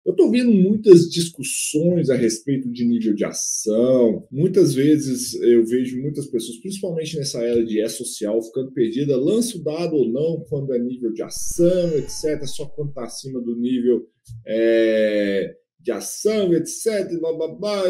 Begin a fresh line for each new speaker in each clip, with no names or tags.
Eu estou vendo muitas discussões a respeito de nível de ação. Muitas vezes eu vejo muitas pessoas, principalmente nessa era de E-social, ficando perdida. Lança o dado ou não quando é nível de ação, etc. Só quando está acima do nível de ação, etc. Blá, blá, blá,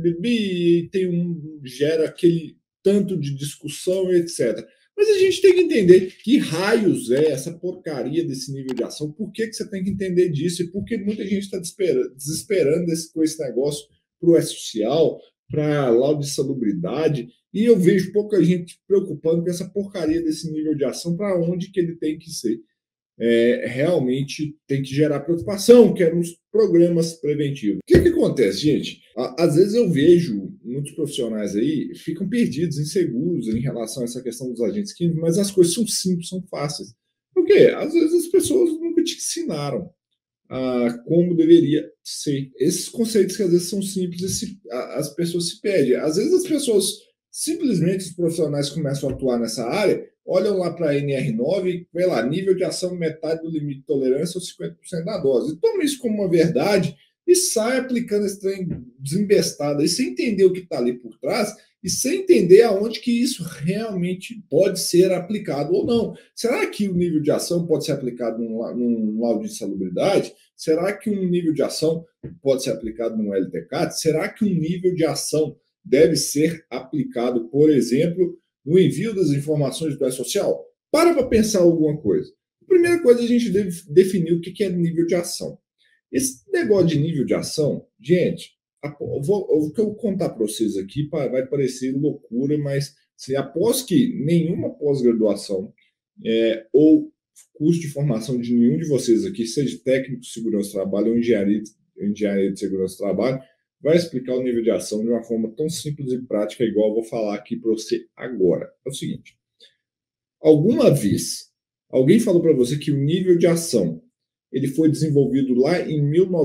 e gera aquele tanto de discussão, etc. Mas a gente tem que entender que raios é essa porcaria desse nível de ação, por que você tem que entender disso e por que muita gente está desesperando com esse negócio para o E-social, para laudo de salubridade, e eu vejo pouca gente preocupando com essa porcaria desse nível de ação, para onde que ele tem que ser. Realmente tem que gerar preocupação, que é nos programas preventivos. O que acontece, gente? Às vezes eu vejo muitos profissionais aí ficam perdidos, inseguros em relação a essa questão dos agentes químicos, mas as coisas são simples, são fáceis. Por quê? Às vezes as pessoas nunca te ensinaram como deveria ser. Esses conceitos que às vezes são simples e as pessoas se perdem. Às vezes as pessoas, simplesmente os profissionais começam a atuar nessa área, olham lá para a NR9 e vê lá, nível de ação metade do limite de tolerância ou 50% da dose. E toma isso como uma verdade e sai aplicando esse trem desembestado aí, sem entender o que está ali por trás e sem entender aonde que isso realmente pode ser aplicado ou não. Será que o nível de ação pode ser aplicado num laudo de insalubridade? Será que um nível de ação pode ser aplicado num LTCAT? Será que um nível de ação deve ser aplicado, por exemplo, no envio das informações do E-social? Para pensar alguma coisa. A primeira coisa, a gente deve definir o que é nível de ação. Esse negócio de nível de ação, gente, o que eu vou contar para vocês aqui vai parecer loucura, mas assim, após que nenhuma pós-graduação ou curso de formação de nenhum de vocês aqui, seja técnico de segurança do trabalho ou engenharia de segurança do trabalho, vai explicar o nível de ação de uma forma tão simples e prática, igual eu vou falar aqui para você agora. É o seguinte: alguma vez alguém falou para você que o nível de ação ele foi desenvolvido lá em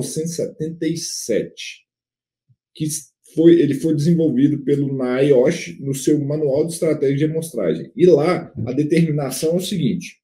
1977, ele foi desenvolvido pelo NIOSH no seu Manual de Estratégia de Amostragem. E lá a determinação é o seguinte: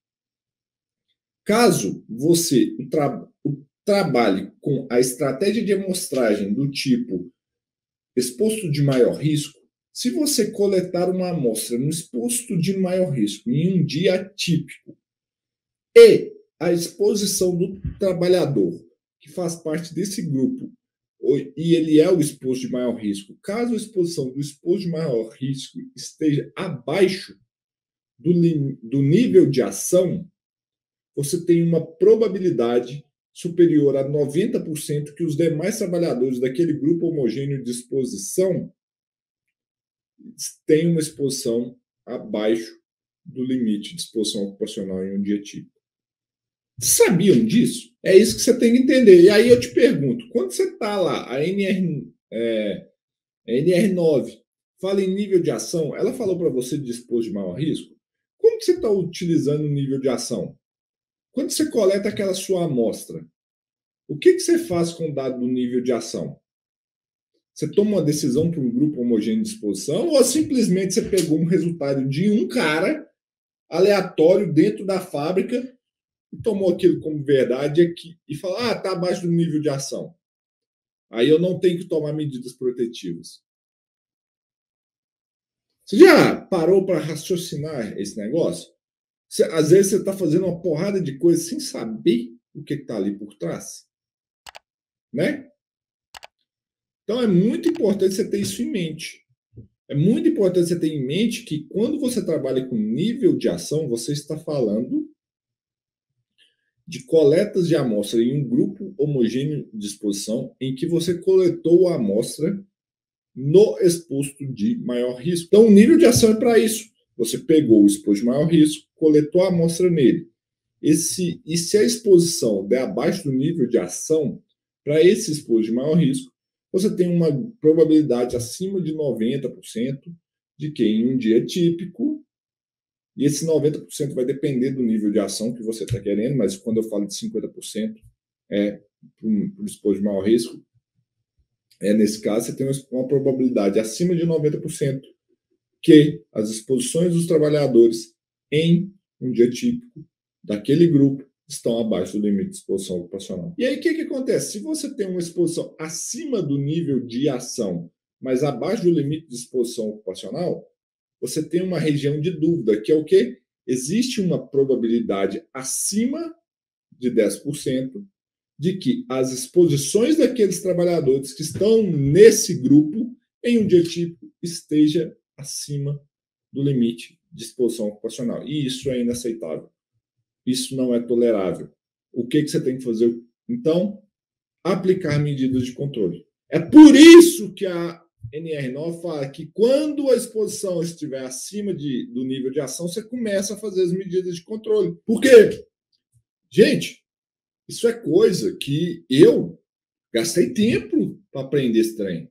caso você trabalhe com a estratégia de amostragem do tipo exposto de maior risco, se você coletar uma amostra no exposto de maior risco em um dia atípico e a exposição do trabalhador que faz parte desse grupo e ele é o exposto de maior risco, caso a exposição do exposto de maior risco esteja abaixo do nível de ação, você tem uma probabilidade superior a 90% que os demais trabalhadores daquele grupo homogêneo de exposição tenham uma exposição abaixo do limite de exposição ocupacional em um dia típico. Sabiam disso? É isso que você tem que entender. E aí eu te pergunto, quando você está lá, a NR9 fala em nível de ação, ela falou para você de dispor de maior risco? Como que você está utilizando o nível de ação? Quando você coleta aquela sua amostra, o que você faz com o dado do nível de ação? Você toma uma decisão para um grupo homogêneo de exposição ou simplesmente você pegou um resultado de um cara aleatório dentro da fábrica e tomou aquilo como verdade aqui, e falou, está abaixo do nível de ação. Aí eu não tenho que tomar medidas protetivas. Você já parou para raciocinar esse negócio? Às vezes você está fazendo uma porrada de coisas sem saber o que está ali por trás. Né? Então é muito importante você ter isso em mente. É muito importante você ter em mente que quando você trabalha com nível de ação, você está falando de coletas de amostra em um grupo homogêneo de exposição em que você coletou a amostra no exposto de maior risco. Então, o nível de ação é para isso. Você pegou o exposto de maior risco, coletou a amostra nele. E se a exposição der abaixo do nível de ação para esse exposto de maior risco, você tem uma probabilidade acima de 90% de que em um dia típico, e esse 90% vai depender do nível de ação que você está querendo, mas quando eu falo de 50% para o exposto de maior risco, nesse caso, você tem uma probabilidade acima de 90% que as exposições dos trabalhadores em um dia típico daquele grupo estão abaixo do limite de exposição ocupacional. E aí, o que acontece? Se você tem uma exposição acima do nível de ação, mas abaixo do limite de exposição ocupacional, você tem uma região de dúvida, que é o quê? Existe uma probabilidade acima de 10% de que as exposições daqueles trabalhadores que estão nesse grupo, em um dia típico, esteja acima do limite de exposição ocupacional. E isso é inaceitável. Isso não é tolerável. O que você tem que fazer? Então, aplicar medidas de controle. É por isso que a NR9 fala que quando a exposição estiver acima do nível de ação, você começa a fazer as medidas de controle. Por quê? Gente, isso é coisa que eu gastei tempo para aprender esse trem.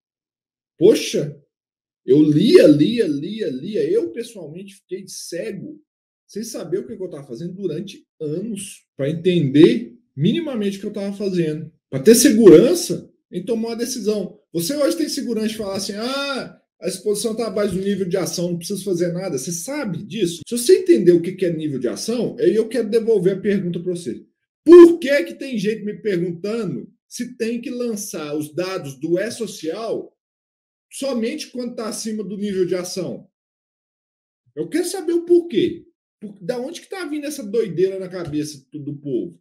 Poxa, eu lia. Eu, pessoalmente, fiquei cego, sem saber o que eu estava fazendo durante anos, para entender minimamente o que eu estava fazendo, para ter segurança em tomar uma decisão. Você hoje tem segurança de falar assim, a exposição está abaixo do nível de ação, não preciso fazer nada. Você sabe disso? Se você entender o que é nível de ação, aí eu quero devolver a pergunta para você. Por que tem gente me perguntando se tem que lançar os dados do E-Social somente quando está acima do nível de ação? Eu quero saber o porquê. Da onde que está vindo essa doideira na cabeça do povo?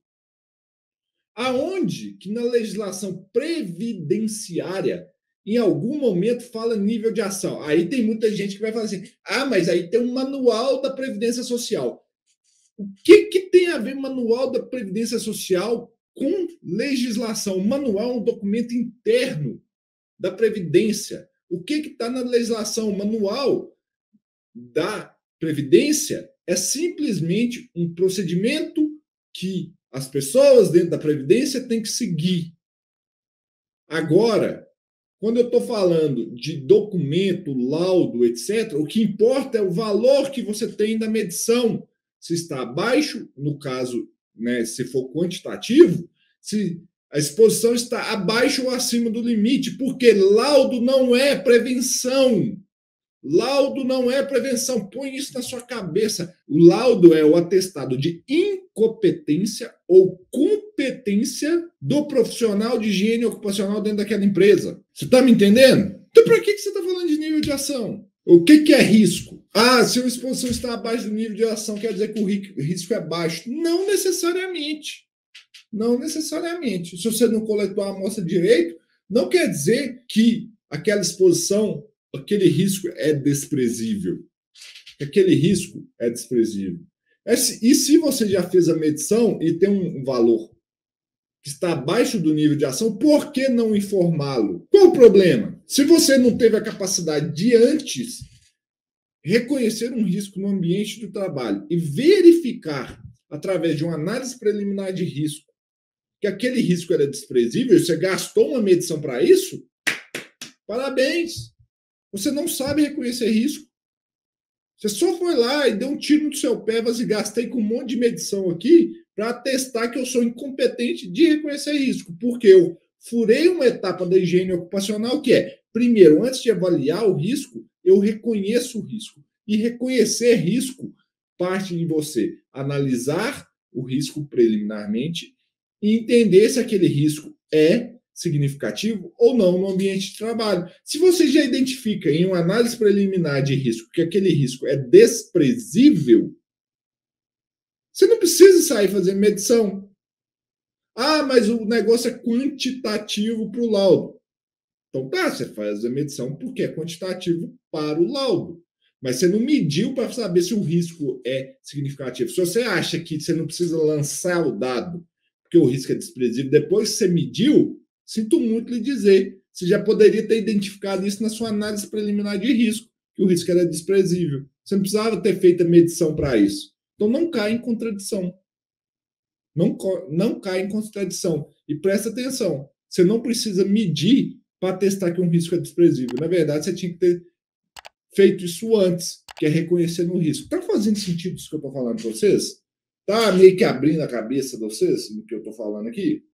Aonde que na legislação previdenciária, em algum momento, fala nível de ação? Aí tem muita gente que vai falar assim, mas aí tem um manual da Previdência Social. O que tem a ver manual da Previdência Social com legislação? O manual é um documento interno da Previdência. O que está na legislação? O manual da Previdência é simplesmente um procedimento que as pessoas dentro da Previdência têm que seguir. Agora, quando eu estou falando de documento, laudo, etc., o que importa é o valor que você tem da medição. Se está abaixo, no caso, né, se for quantitativo, se a exposição está abaixo ou acima do limite, porque laudo não é prevenção. Laudo não é prevenção, põe isso na sua cabeça. O laudo é o atestado de incompetência ou competência do profissional de higiene ocupacional dentro daquela empresa. Você está me entendendo? Então, para que você está falando de nível de ação? O que é risco? Se a exposição está abaixo do nível de ação, quer dizer que o risco é baixo. Não necessariamente. Não necessariamente. Se você não coletou a amostra direito, não quer dizer que aquela exposição, aquele risco é desprezível. Aquele risco é desprezível. E se você já fez a medição e tem um valor que está abaixo do nível de ação, por que não informá-lo? Qual o problema? Se você não teve a capacidade de antes reconhecer um risco no ambiente do trabalho e verificar, através de uma análise preliminar de risco, que aquele risco era desprezível, você gastou uma medição para isso, parabéns! Você não sabe reconhecer risco. Você só foi lá e deu um tiro no seu pé, e gastei com um monte de medição aqui para atestar que eu sou incompetente de reconhecer risco, porque eu furei uma etapa da higiene ocupacional que é, primeiro, antes de avaliar o risco, eu reconheço o risco. E reconhecer risco parte em você analisar o risco preliminarmente e entender se aquele risco é significativo ou não no ambiente de trabalho. Se você já identifica em uma análise preliminar de risco que aquele risco é desprezível, você não precisa sair fazendo medição. Mas o negócio é quantitativo para o laudo. Então tá, você faz a medição porque é quantitativo para o laudo. Mas você não mediu para saber se o risco é significativo. Se você acha que você não precisa lançar o dado porque o risco é desprezível, depois que você mediu, sinto muito lhe dizer, você já poderia ter identificado isso na sua análise preliminar de risco, que o risco era desprezível. Você não precisava ter feito a medição para isso. Então não cai em contradição. Não cai em contradição. E presta atenção, você não precisa medir para testar que um risco é desprezível. Na verdade, você tinha que ter feito isso antes, que é reconhecer no risco. Está fazendo sentido isso que eu estou falando para vocês? Tá meio que abrindo a cabeça de vocês no que eu estou falando aqui?